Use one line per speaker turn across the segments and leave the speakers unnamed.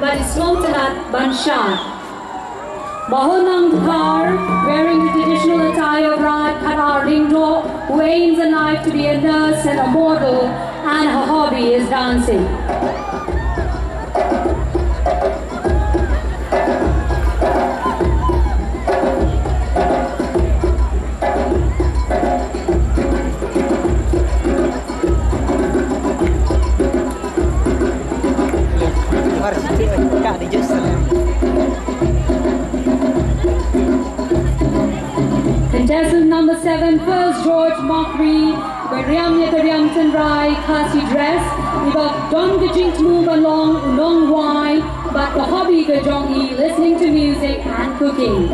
Gadiswong Talat Banshan. Mahonang Dhar, wearing the traditional attire of Raj Karar Ringdo, who aims in life to be a nurse and a model, and her hobby is dancing. Contestant number 7, first George Mockery, Bariam Yatariam Rai, Khasi dress, Ibak Don Gajink move along, long wine, but the hobby Gajongi, listening to music and cooking.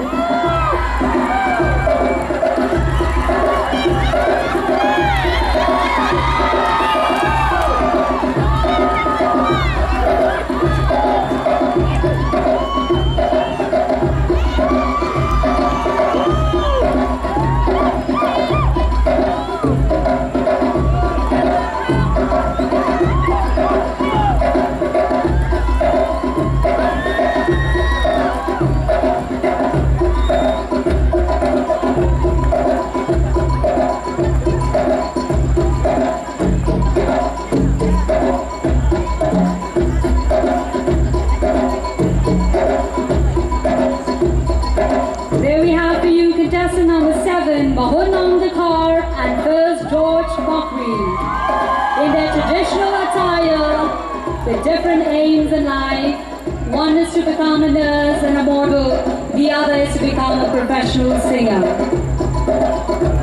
Mahonang Dakar and first George Mockery. In their traditional attire, with different aims in life, one is to become a nurse and a model, the other is to become a professional singer.